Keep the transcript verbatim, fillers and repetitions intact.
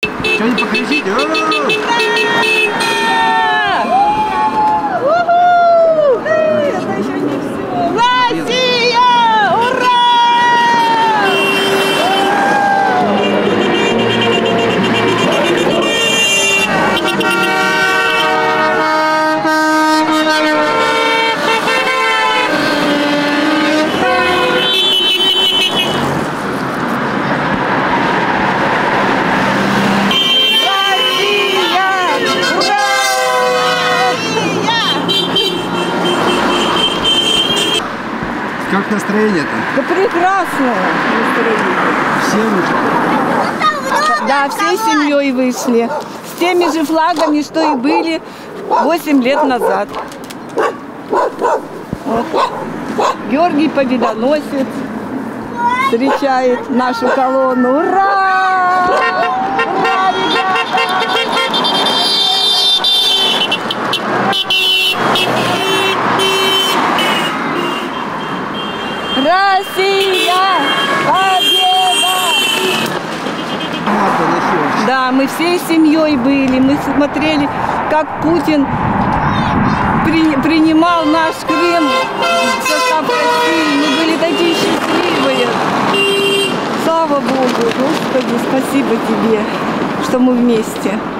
Что-нибудь покричите. Это еще не все. Россия! Ура! Как настроение-то? Да прекрасное настроение. Все вышли? Да, всей семьей вышли. С теми же флагами, что и были восемь лет назад. Вот. Георгий Победоносец встречает нашу колонну. Ура! Ура, ребята! Россия! Победа! Да, мы всей семьей были, мы смотрели, как Путин при, принимал наш Крым в состав России. Мы были такие счастливые. Слава Богу, Господи, спасибо тебе, что мы вместе.